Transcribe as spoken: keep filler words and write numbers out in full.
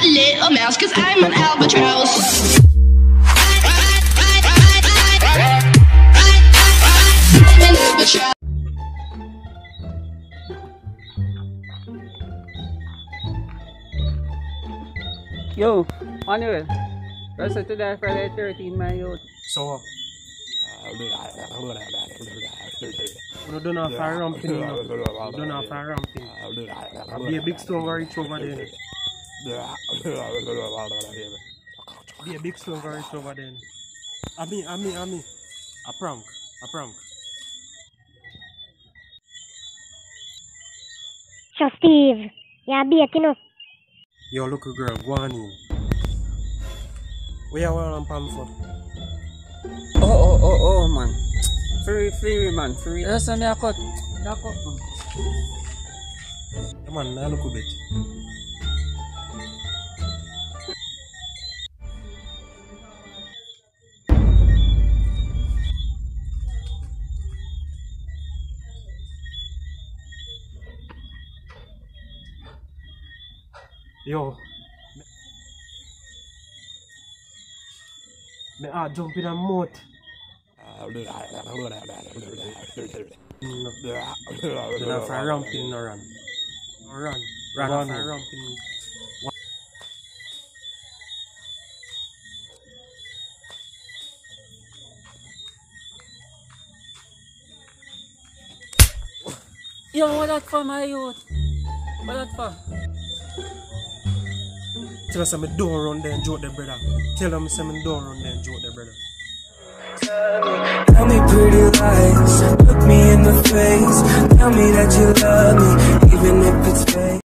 little mouse, cause I'm an albatross. I'm an albatross. Yo, Manuel, rest of today Friday thirteen, my youth. So, we don't have fire ramping, you know. We don't have fire ramping. I'll be a big stone going reach over there. Be a big stone going reach over there. I mean, I mean, I mean, a prank, a prank. So Steve, yeah, be it, you know. Yo, look a girl, go on in. Where you want to palm for? Oh, oh, oh, oh, man. Free, free, man, free. Yes, I'm a cut. A cut, man. Come on, now look a bit. Yo. Me I jump in a moat. No. Then I fire ramping no run. No run. Run on fire ramping. Yo, what that for, my youth? What that for? Tell us I'm don't run there and joke the brother. Tell them I'm don't run there and joke the brother. Tell me pretty lies, look me in the face. Tell me that you love me, even if it's fake.